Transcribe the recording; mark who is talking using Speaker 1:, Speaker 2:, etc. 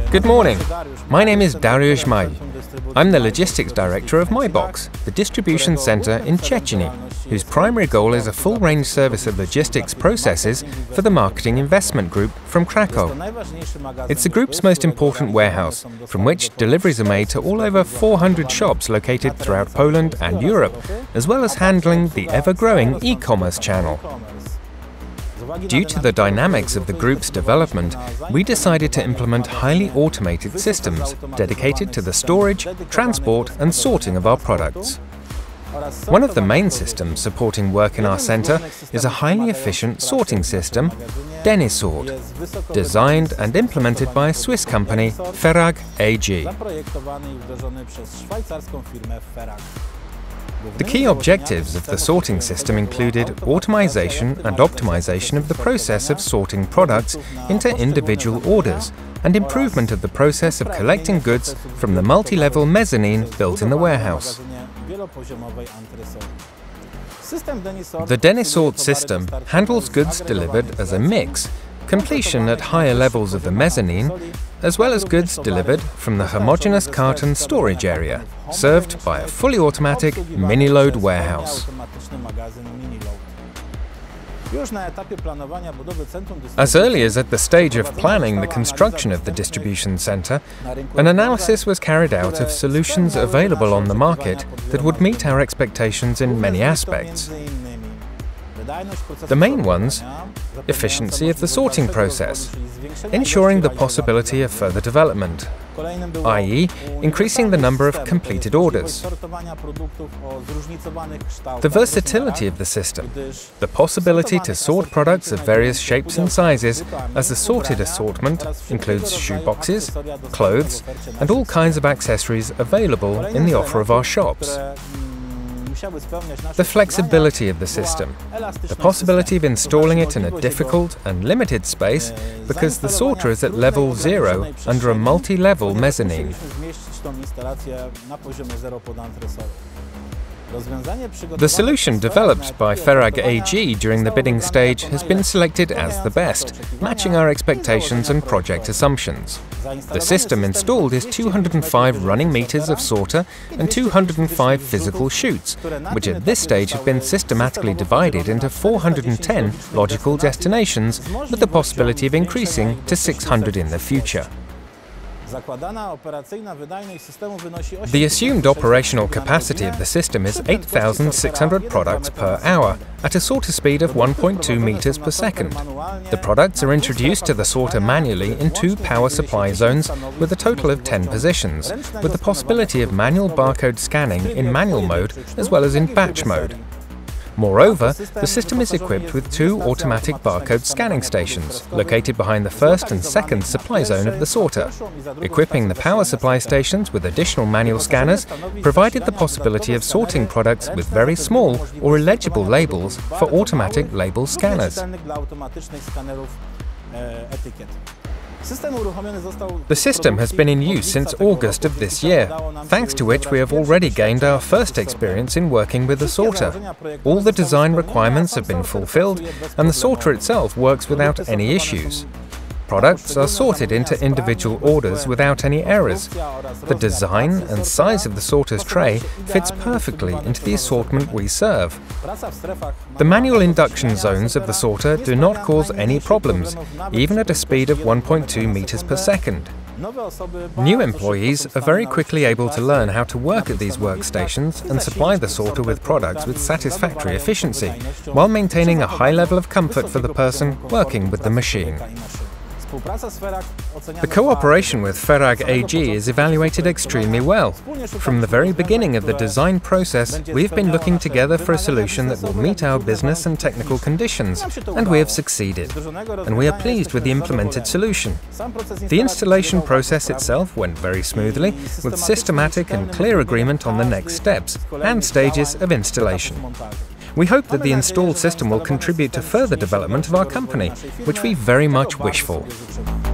Speaker 1: Good morning. My name is Dariusz Maj. I'm the Logistics Director of MyBox, the distribution center in Szczecin, whose primary goal is a full-range service of logistics processes for the Marketing Investment Group from Krakow. It's the group's most important warehouse, from which deliveries are made to all over 400 shops located throughout Poland and Europe, as well as handling the ever-growing e-commerce channel. Due to the dynamics of the group's development, we decided to implement highly automated systems dedicated to the storage, transport and sorting of our products. One of the main systems supporting work in our center is a highly efficient sorting system, DeniSort, designed and implemented by a Swiss company, Ferrag AG. The key objectives of the sorting system included automation and optimization of the process of sorting products into individual orders and improvement of the process of collecting goods from the multi-level mezzanine built in the warehouse. The DeniSort system handles goods delivered as a mix, completion at higher levels of the mezzanine, as well as goods delivered from the homogeneous carton storage area, served by a fully automatic mini-load warehouse. As early as at the stage of planning the construction of the distribution center, an analysis was carried out of solutions available on the market that would meet our expectations in many aspects. The main ones: efficiency of the sorting process, ensuring the possibility of further development, i.e., increasing the number of completed orders, the versatility of the system, the possibility to sort products of various shapes and sizes, as the sorted assortment includes shoe boxes, clothes, and all kinds of accessories available in the offer of our shops. The flexibility of the system, the possibility of installing it in a difficult and limited space because the sorter is at level 0 under a multi-level mezzanine. The solution developed by Ferrag AG during the bidding stage has been selected as the best, matching our expectations and project assumptions. The system installed is 205 running meters of sorter and 205 physical chutes, which at this stage have been systematically divided into 410 logical destinations, with the possibility of increasing to 600 in the future. The assumed operational capacity of the system is 8,600 products per hour at a sorter speed of 1.2 meters per second. The products are introduced to the sorter manually in 2 power supply zones with a total of 10 positions, with the possibility of manual barcode scanning in manual mode as well as in batch mode. Moreover, the system is equipped with 2 automatic barcode scanning stations, located behind the first and second supply zone of the sorter. Equipping the power supply stations with additional manual scanners provided the possibility of sorting products with very small or illegible labels for automatic label scanners. The system has been in use since August of this year, thanks to which we have already gained our first experience in working with the sorter. All the design requirements have been fulfilled, and the sorter itself works without any issues. Products are sorted into individual orders without any errors. The design and size of the sorter's tray fits perfectly into the assortment we serve. The manual induction zones of the sorter do not cause any problems, even at a speed of 1.2 meters per second. New employees are very quickly able to learn how to work at these workstations and supply the sorter with products with satisfactory efficiency, while maintaining a high level of comfort for the person working with the machine. The cooperation with Ferrag AG is evaluated extremely well. From the very beginning of the design process, we have been looking together for a solution that will meet our business and technical conditions, and we have succeeded. And we are pleased with the implemented solution. The installation process itself went very smoothly, with systematic and clear agreement on the next steps and stages of installation. We hope that the installed system will contribute to further development of our company, which we very much wish for.